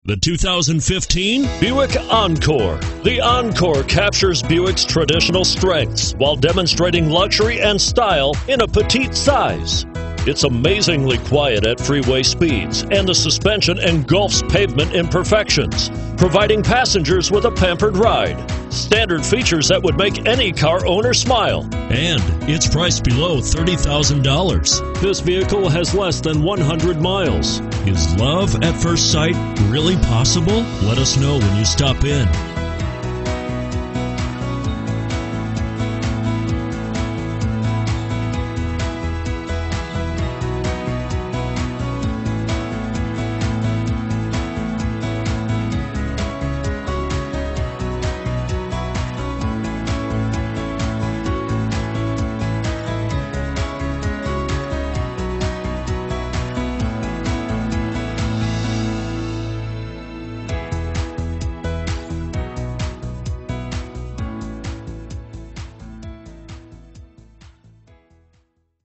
The 2015 Buick Encore. The Encore captures Buick's traditional strengths while demonstrating luxury and style in a petite size. It's amazingly quiet at freeway speeds, and the suspension engulfs pavement imperfections, providing passengers with a pampered ride. Standard features that would make any car owner smile. And it's priced below $30,000. This vehicle has less than 100 miles. Is love at first sight really possible? Let us know when you stop in.